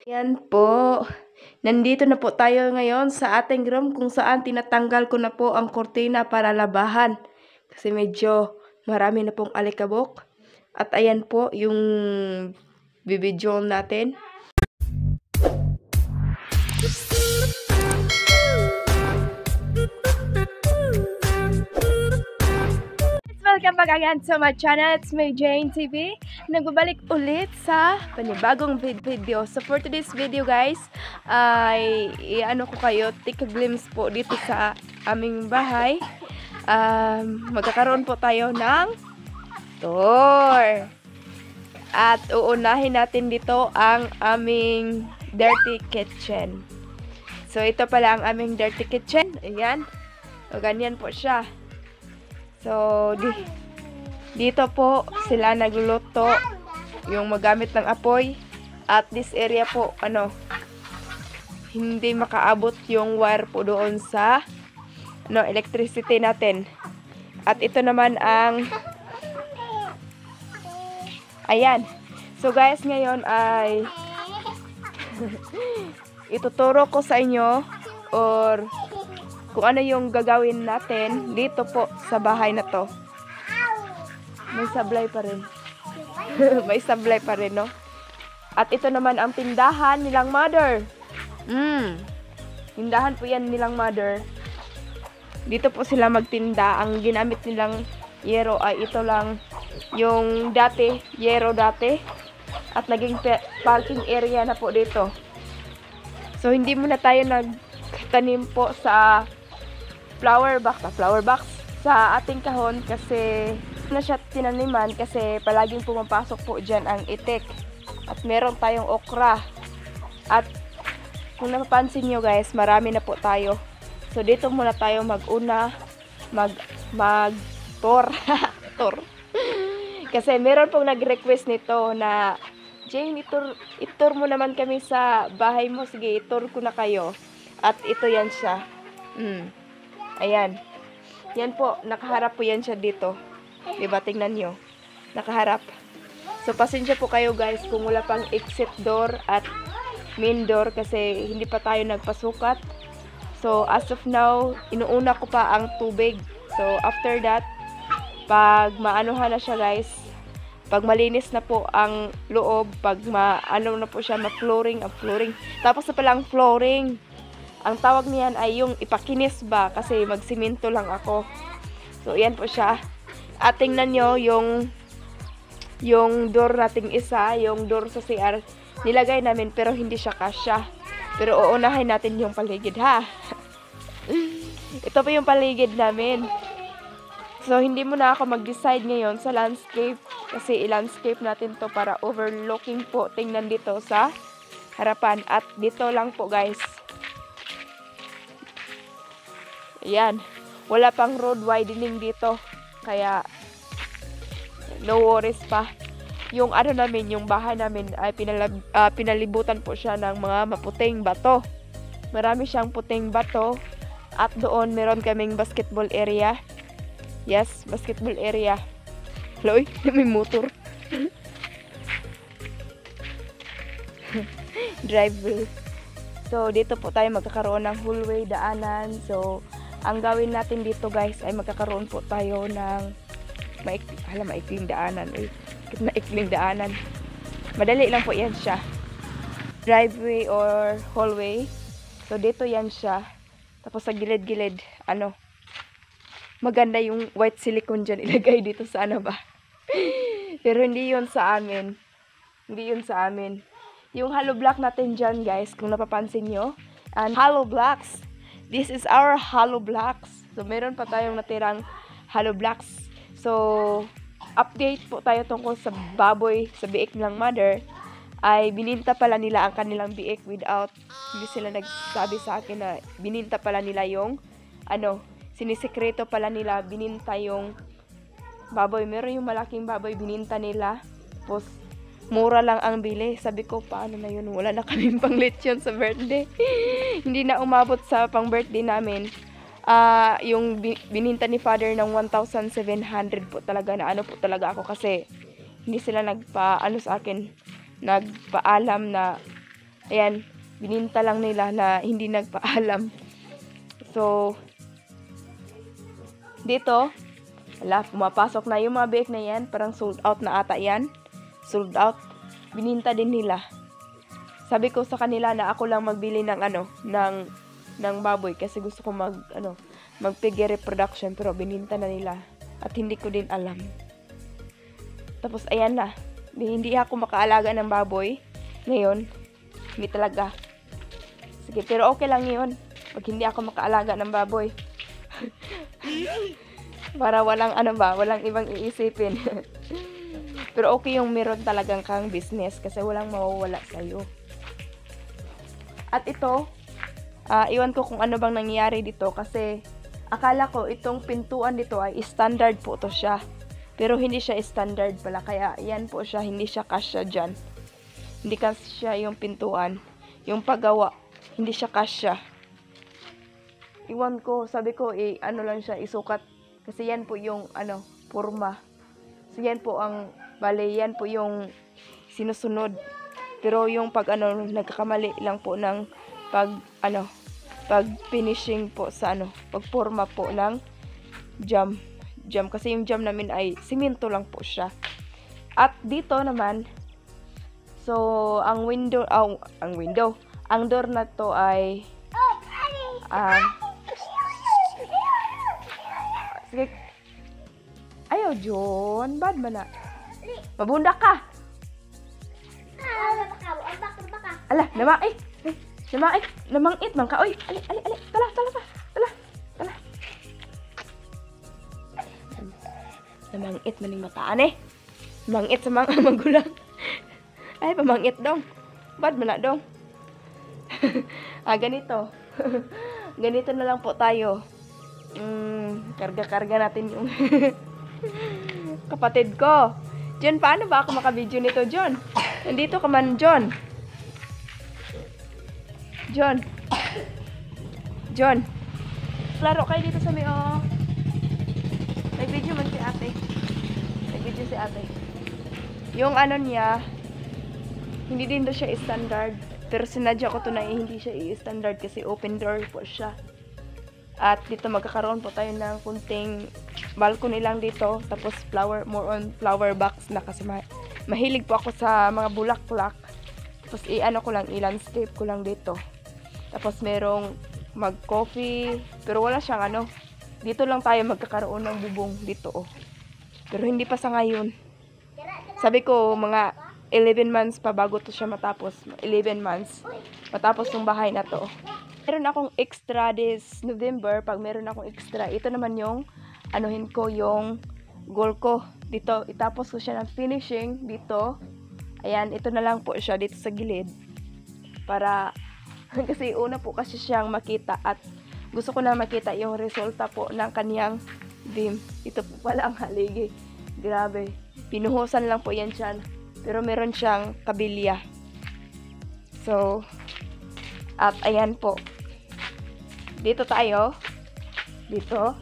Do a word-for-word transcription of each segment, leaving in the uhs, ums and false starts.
Yan po. Nandito na po tayo ngayon sa ating room kung saan tinatanggal ko na po ang kurtina para labahan. Kasi medyo marami na pong alikabok. At ayan po yung bibidyo natin. Welcome back again to my channel. It's me, Jane T V. Nagbabalik ulit sa panibagong video. So for today's video guys, ay i-ano ko kayo, take a glimpse po dito sa aming bahay. Um, magkakaroon po tayo ng tour. At uunahin natin dito ang aming dirty kitchen. So ito pala ang aming dirty kitchen. Ayan. O ganyan po siya. So, di, dito po sila nagluluto yung magamit ng apoy. At this area po, ano, hindi makaabot yung wire po doon sa no, electricity natin. At ito naman ang ayan. So guys, ngayon ay ituturo ko sa inyo or kung ano yung gagawin natin dito po sa bahay na to. May sablay pa rin. May sablay pa rin, no? At ito naman ang tindahan nilang mother. Mm. Tindahan po yan nilang mother. Dito po sila magtinda. Ang ginamit nilang yero ay ito lang yung dati, yero dati. At naging parking area na po dito. So, hindi muna tayo nagtanim po sa flower box, ah, flower box sa ating kahon kasi na siya tinaniman kasi palaging pumapasok po dyan ang itik. At meron tayong okra. At kung napapansin nyo guys, marami na po tayo. So dito muna tayo mag-una, mag, mag tour. Tour. Kasi meron pong nag-request nito na Jane, itur, itur mo naman kami sa bahay mo. Sige, itur ko na kayo. At ito yan siya. Mm. Ayan. Yan po, nakaharap po yan siya dito. Diba, tingnan nyo. Nakaharap. So, pasensya po kayo guys kung wala pang exit door at main door kasi hindi pa tayo nagpasukat. So, as of now, inuuna ko pa ang tubig. So, after that, pag maanuhan na siya guys, pag malinis na po ang loob, pag maano na po siya, ma-flooring, ang flooring. Tapos na palang flooring. Ang tawag niyan ay yung ipakinis ba kasi magsiminto lang ako. So, yan po siya. At tingnan nyo yung yung door nating isa, yung door sa C R, nilagay namin pero hindi siya kasya. Pero uunahin natin yung paligid ha. Ito po yung paligid namin. So, hindi muna ako mag-decide ngayon sa landscape kasi i-landscape natin to para overlooking po. Tingnan dito sa harapan. At dito lang po guys. Ayan. Wala pang road widening dito. Kaya, no worries pa. Yung ano namin, yung bahay namin, ay pinalab, uh, pinalibutan po siya ng mga maputing bato. Marami siyang puting bato. At doon, meron kaming basketball area. Yes, basketball area. Loy, may motor. Driveway. So, dito po tayo magkakaroon ng hallway, daanan. So, ang gawin natin dito guys ay magkakaroon po tayo ng maikli, hala, maikling daanan. Eh, maikling daanan. Madali lang po yan siya. Driveway or hallway. So, dito yan siya. Tapos sa gilid-gilid, ano, maganda yung white silicone dyan ilagay dito sa ano ba. Pero hindi yun sa amin. Hindi yun sa amin. Yung hollow block natin dyan guys, kung napapansin nyo. And hollow blocks. This is our hollow blocks. So, meron pa tayong natirang hollow blocks. So, update po tayo tungkol sa baboy, sa biik nilang mother. Ay, bininta pala nila ang kanilang biik without, hindi sila nagsabi sa akin na bininta pala nila yung, ano, sinisekreto pala nila, bininta yung baboy. Meron yung malaking baboy, bininta nila. Tapos, mura lang ang bili. Sabi ko, paano na yun? Wala na kaming pang lechon sa birthday. Hindi na umabot sa pang birthday namin. Uh, yung bininta ni father ng one thousand seven hundred po talaga na ano po talaga ako kasi hindi sila nagpa ano sa akin, nagpaalam na Ayan, bininta lang nila na hindi nagpaalam. So, dito, wala, pumapasok na yung mga bake na yan. Parang sold out na ata yan. Sold out. Bininta din nila. Sabi ko sa kanila na ako lang magbili ng ano, ng, ng baboy. Kasi gusto ko mag, ano, mag-piggy reproduction. Pero bininta na nila. At hindi ko din alam. Tapos, ayan na. Hindi ako makaalaga ng baboy. Ngayon, hindi talaga. Sige, pero okay lang yun. Pag hindi ako makaalaga ng baboy. Para walang ano ba, walang ibang iisipin. Pero okay yung meron talagang kang business kasi walang mawawala sa'yo. At ito, uh, iwan ko kung ano bang nangyayari dito kasi akala ko itong pintuan dito ay standard po to siya. Pero hindi siya standard pala. Kaya yan po siya, hindi siya kasya dyan. Hindi kasya yung pintuan. Yung paggawa, hindi siya kasya. Iwan ko, sabi ko, eh, ano lang siya, isukat. Kasi yan po yung, ano, forma. So yan po ang, bale, yan po yung sinusunod. Pero yung pag, ano, nagkakamali lang po ng pag, ano, pag finishing po sa, ano, pag forma po ng jam. Jam. Kasi yung jam namin ay simento lang po siya. At dito naman, so, ang window, oh, ang window, ang door na to ay, ah, uh, sige, ayaw, John, bad man na. Mabunda ka. Ala, nama, eh, nama, eh, namangit man ka, oy, ali, ali, ali, tala, tala, tala, tala, tala. Namangit maning mataan eh. Namangit sa mga magulang. Ay, pamangit dong. Bad man na dong. Ah, ganito. Ganito na lang po tayo. Mm, karga-karga natin yung kapatid ko. John, paano ba ako makabidyo nito, John? Nandito ka man, John. John. John. Klaro kayo dito sa may, oh. May video man si ate. May video si ate. Yung ano niya, hindi din daw siya standard. Pero sinadya ko to na eh, hindi siya i-standard kasi open door po siya. At dito magkakaroon po tayo ng kunting balcony lang dito. Tapos flower, more on flower box na kasi ma mahilig po ako sa mga bulaklak. Tapos i-ano ko lang, i-landscape ko lang dito. Tapos merong mag-coffee. Pero wala siyang ano. Dito lang tayo magkakaroon ng bubong dito oh. Pero hindi pa sa ngayon. Sabi ko mga eleven months pa bago to siya matapos. eleven months. Matapos yung bahay na to. Meron akong extra this November. Pag meron akong extra, ito naman yung anuhin ko yung goal ko. Dito, itapos ko siya ng finishing dito. Ayan, ito na lang po siya dito sa gilid. Para, kasi una po kasi siyang makita at gusto ko na makita yung resulta po ng kaniyang beam. Ito po pala ang haligi. Grabe. Pinuhusan lang po yan siya. Pero meron siyang kabilya. So, at ayan po. Dito tayo. Dito.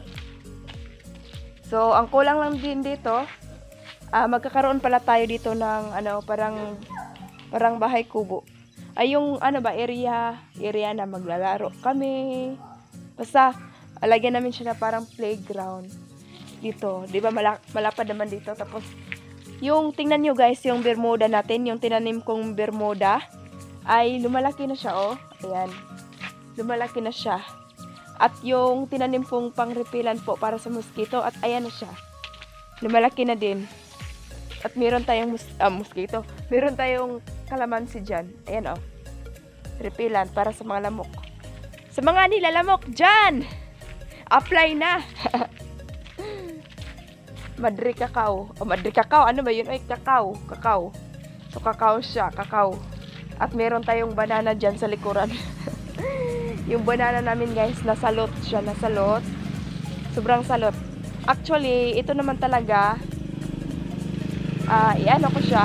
So, ang kulang lang din dito, uh, magkakaroon pala tayo dito ng, ano, parang, parang bahay kubo. Ay, yung, ano ba, area, area na maglalaro kami. Basta, alagyan namin siya na parang playground. Dito. Di ba, malap malapad naman dito. Tapos, yung, tingnan nyo guys, yung bermuda natin, yung tinanim kong bermuda, ay lumalaki na siya, oh. Ayan. Lumalaki na siya. At yung tinanim kong pang-repelant po para sa mosquito, at ayan na siya. Lumalaki na din. At meron tayong mus ah, mosquito. Meron tayong kalamansi dyan. Ayan, oh. Repellent para sa mga lamok. Sa mga nilalamok dyan! Apply na! Madri Cacao. O, Madri Cacao. Ano ba yun? Ay, cacao. Cacao. So, cacao siya. Cacao. At meron tayong banana dyan sa likuran. Yung banana namin, guys, nasalot siya. Nasalot. Sobrang salot. Actually, ito naman talaga, uh, i-ano ko siya.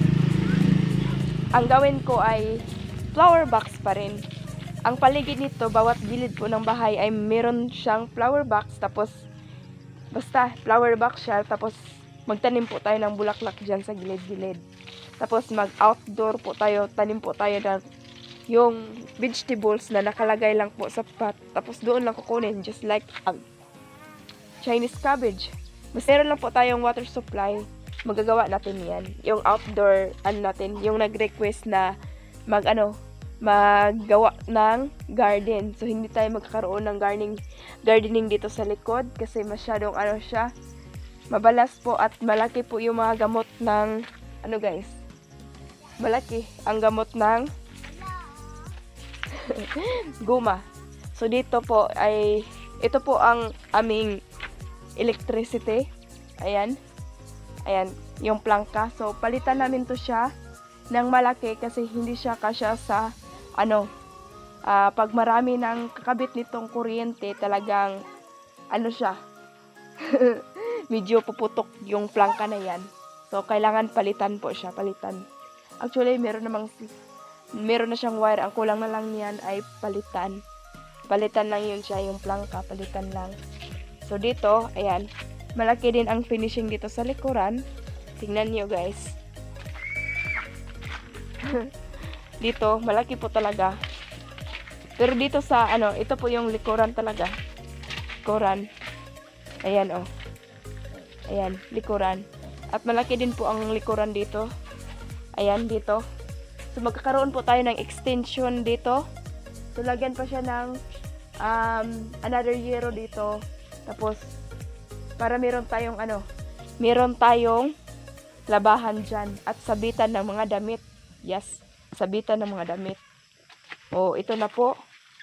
Ang gawin ko ay flower box pa rin. Ang paligid nito, bawat gilid po ng bahay ay meron siyang flower box. Tapos, basta, flower box siya. Tapos, magtanim po tayo ng bulaklak dyan sa gilid-gilid. Tapos, mag-outdoor po tayo. Tanim po tayo ng yung vegetables na nakalagay lang po sa pot. Tapos doon lang kukunin, just like um, Chinese cabbage. Mas meron lang po tayong water supply, magagawa natin yan. Yung outdoor, ano natin, yung nag-request na mag, ano, maggawa ng garden. So, hindi tayo magkakaroon ng gardening, gardening dito sa likod kasi masyadong, ano siya, mabalas po at malaki po yung mga gamot ng, ano guys, malaki ang gamot ng guma. So dito po ay ito po ang aming electricity. Ayan. Ayan, yung plangka. So palitan namin to siya ng malaki kasi hindi siya kasya sa ano, uh, pag marami ng kakabit nitong kuryente, talagang ano siya. Medyo puputok yung plangka na yan. So kailangan palitan po siya, palitan. Actually, meron namang meron na siyang wire. Ang kulang na lang niyan ay palitan. Palitan lang yun siya, yung plangka, palitan lang. So, dito, ayan, malaki din ang finishing dito sa likuran. Tingnan niyo guys. Dito, malaki po talaga. Pero dito sa, ano, ito po yung likuran talaga. Likuran. Ayan, oh. Ayan, likuran. At malaki din po ang likuran dito. Ayan, dito. So, magkakaroon po tayo ng extension dito. So, lagyan pa siya ng um, another yero dito. Tapos, para meron tayong ano, meron tayong labahan dyan. At sabitan ng mga damit. Yes, sabitan ng mga damit. O, ito na po.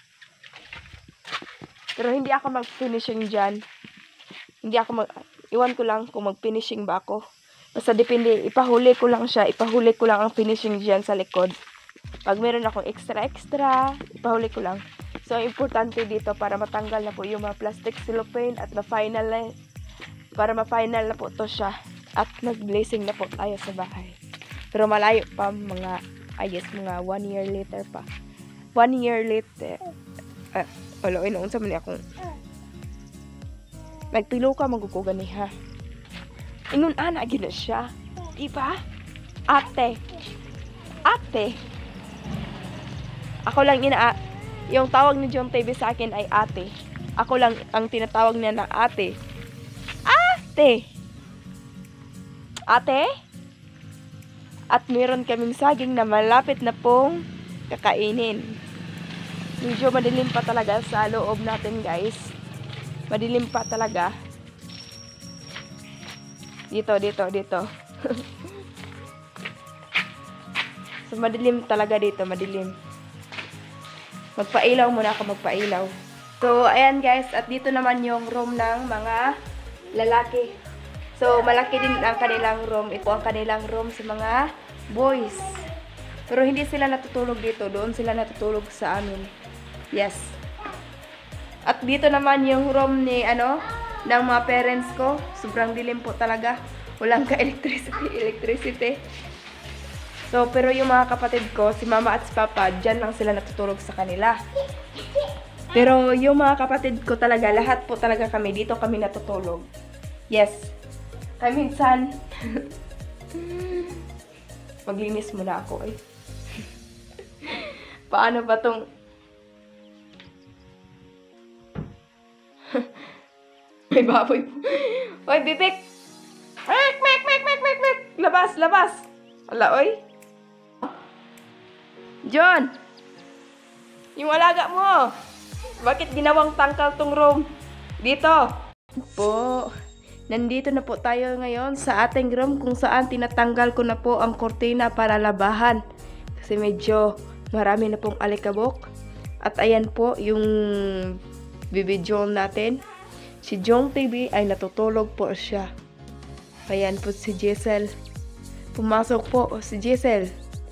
Pero hindi ako mag-finishing dyan. Hindi ako mag... Iwan ko lang kung mag-finishing ba ako. Basta depende, ipahuli ko lang siya. Ipahuli ko lang ang finishing dyan sa likod. Pag meron akong extra-extra, ipahuli ko lang. So, importante dito para matanggal na po yung mga plastic cellophane at ma-final na, para ma-final na po to siya. At nag-blazing na po tayo sa bahay. Pero malayo pa, mga, I guess, mga one year later pa. One year later. Ah, wala, inoon sa mali akong nagpilo ka, magukugan ni ha. Ingon ana gina siya. Diba? Ate. Ate. Ako lang ina yung tawag ni John T V sa akin ay ate. Ako lang ang tinatawag niya na ate. Ate. Ate? At meron kaming saging na malapit na pong kakainin. Medyo madilim pa talaga sa loob natin, guys. Madilim pa talaga. Dito, dito, dito. So, madilim talaga dito, madilim. Magpailaw muna ako, magpailaw. So, ayan guys, at dito naman yung room ng mga lalaki. So, malaki din ang kanilang room. Ito ang kanilang room sa mga boys. Pero hindi sila natutulog dito. Doon sila natutulog sa amin. Yes. At dito naman yung room ni, ano, ng mga parents ko. Sobrang dilim po talaga. Walang ka-electricity, electricity. So, pero yung mga kapatid ko, si mama at si papa, dyan lang sila natutulog sa kanila. Pero yung mga kapatid ko talaga, lahat po talaga kami, dito kami natutulog. Yes. Kaya minsan, maglinis muna ako eh. Paano ba tong... May baboy po. Oy, bibik! Mek, mek, mek, mek, mek, mek! Labas, labas! Wala, oy. John! Yung alaga mo! Bakit ginawang tangkal tong room? Dito! Po, nandito na po tayo ngayon sa ating room kung saan tinatanggal ko na po ang kortina para labahan. Kasi medyo marami na pong alikabok. At ayan po yung bibidyo natin. Si Jong T V ay natutulog po siya. Ayan po si Giselle. Pumasok po si Giselle.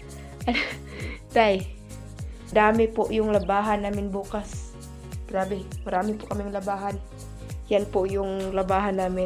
Tay, dami po yung labahan namin bukas. Grabe, marami po kaming labahan. Yan po yung labahan namin.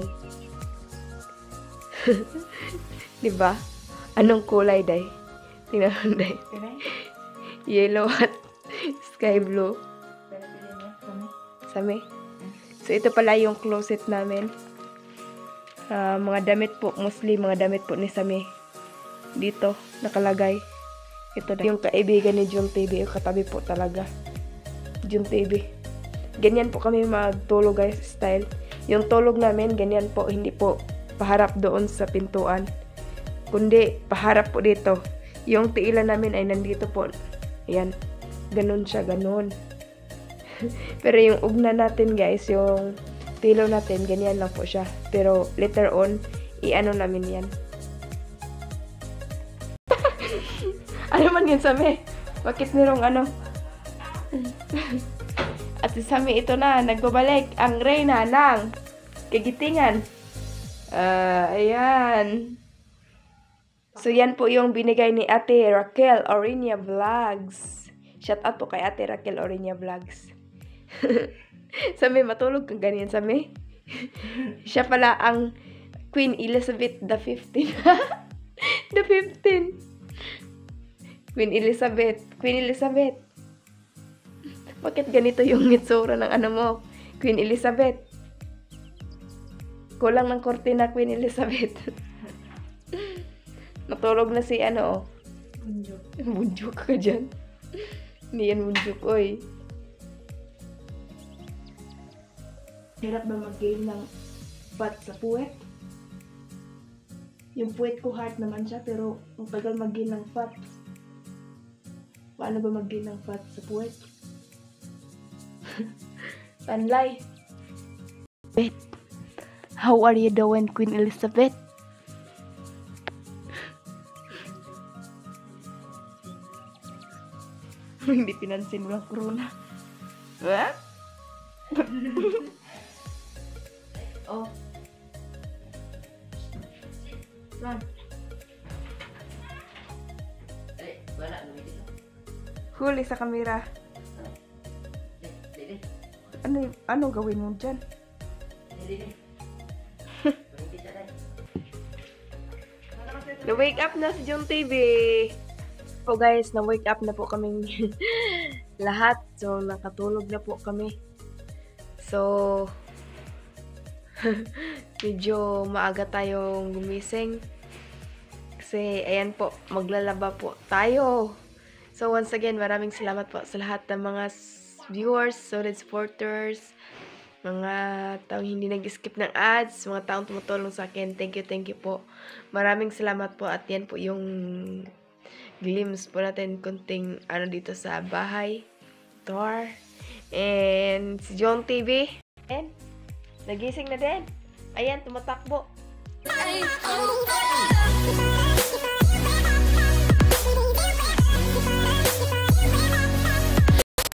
Diba? Anong kulay, Day? Tingnan mo, Day. Yellow at sky blue. Sami. So, ito pala yung closet namin. Uh, mga damit po, mostly mga damit po ni Sami. Dito, nakalagay. Ito na yung kaibigan ni Jun T V. O katabi po talaga. Jun T V. Ganyan po kami magtulog guys, style. Yung tulog namin, ganyan po. Hindi po paharap doon sa pintuan. Kundi paharap po dito. Yung tiilan namin ay nandito po. Ayan. Ganun siya, ganun. Pero yung ugna natin guys, yung tilo natin, ganyan lang po siya. Pero later on, i-ano namin yan. Ano man yun, Sami? Bakit nirong ano? At si Sami ito na, nagbabalik ang reyna ng kagitingan. Uh, ayan. So yan po yung binigay ni Ate Raquel Orinia Vlogs. Shout out po kay Ate Raquel Orinia Vlogs. Sami, matulog kang ganyan, Sami. Siya pala ang Queen Elizabeth the fifteenth. The fifteenth. Queen Elizabeth. Queen Elizabeth. Bakit ganito yung itsura ng ano mo? Queen Elizabeth. Kulang ng kortina, Queen Elizabeth. Natulog na si ano. Bunjuk. Bunjuk ka dyan. Hindi yan bunjuk, oy. Hirap ba mag-game ng bat sa puwet? Yung puwet ko hard naman siya, pero ang tagal mag-game ng bat. Paano ba mag-game ng fat sa puwet? Tanlay. How are you doing, Queen Elizabeth? Hindi pinansin mo ang corona. What? Oh. Saan? Wala naman dito. Huli sa kamera. Ano, ano gawin mo dyan? Na-wake up na si Jun T V. So guys, na-wake up na po kaming lahat. So, nakatulog na po kami. So, medyo maaga tayong gumising. Kasi, ayan po, maglalaba po tayo. So, once again, maraming salamat po sa lahat ng mga viewers, solid supporters, mga taong hindi nag-skip ng ads, mga taong tumutulong sa akin. Thank you, thank you po. Maraming salamat po. At yan po yung glimpse po natin, kunting ano dito sa bahay. Tour. And si Jun T V. And, nagising na din. Ayan, tumatakbo.